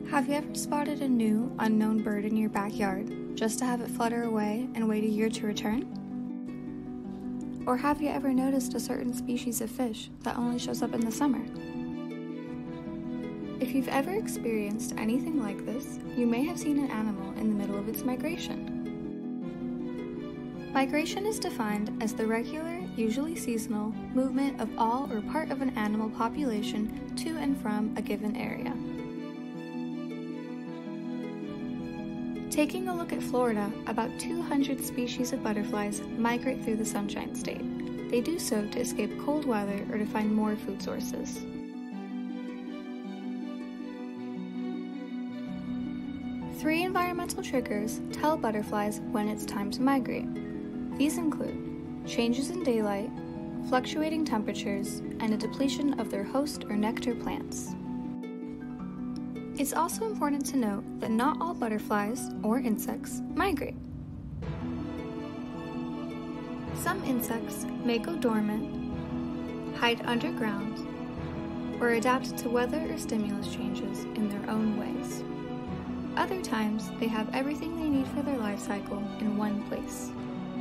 Have you ever spotted a new, unknown bird in your backyard just to have it flutter away and wait a year to return? Or have you ever noticed a certain species of fish that only shows up in the summer? If you've ever experienced anything like this, you may have seen an animal in the middle of its migration. Migration is defined as the regular, usually seasonal, movement of all or part of an animal population to and from a given area. Taking a look at Florida, about 200 species of butterflies migrate through the Sunshine State. They do so to escape cold weather or to find more food sources. Three environmental triggers tell butterflies when it's time to migrate. These include changes in daylight, fluctuating temperatures, and a depletion of their host or nectar plants. It's also important to note that not all butterflies or insects migrate. Some insects may go dormant, hide underground, or adapt to weather or stimulus changes in their own ways. Other times, they have everything they need for their life cycle in one place.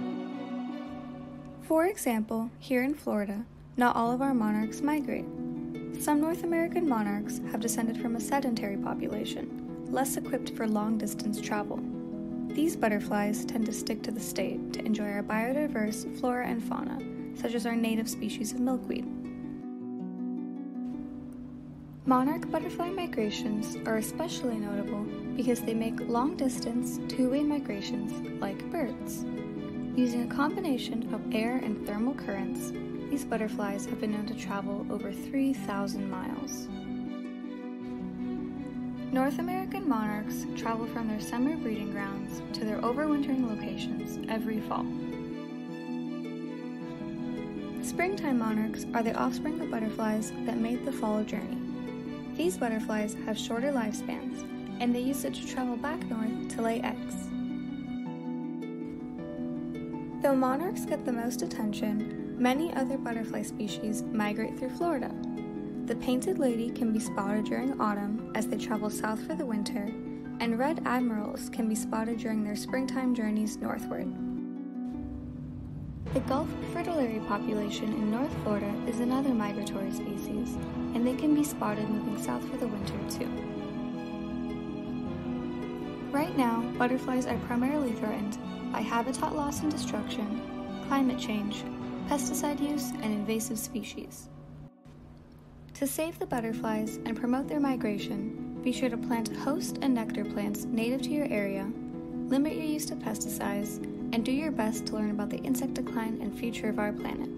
For example, here in Florida, not all of our monarchs migrate. Some North American monarchs have descended from a sedentary population, less equipped for long-distance travel. These butterflies tend to stick to the state to enjoy our biodiverse flora and fauna, such as our native species of milkweed. Monarch butterfly migrations are especially notable because they make long-distance, two-way migrations like birds. Using a combination of air and thermal currents, these butterflies have been known to travel over 3,000 miles. North American monarchs travel from their summer breeding grounds to their overwintering locations every fall. Springtime monarchs are the offspring of butterflies that made the fall journey. These butterflies have shorter lifespans, and they use it to travel back north to lay eggs. Though monarchs get the most attention, many other butterfly species migrate through Florida. The painted lady can be spotted during autumn as they travel south for the winter, and red admirals can be spotted during their springtime journeys northward. The Gulf Fritillary population in North Florida is another migratory species, and they can be spotted moving south for the winter too. Right now, butterflies are primarily threatened by habitat loss and destruction, climate change, pesticide use, and invasive species. To save the butterflies and promote their migration, be sure to plant host and nectar plants native to your area, limit your use of pesticides, and do your best to learn about the insect decline and future of our planet.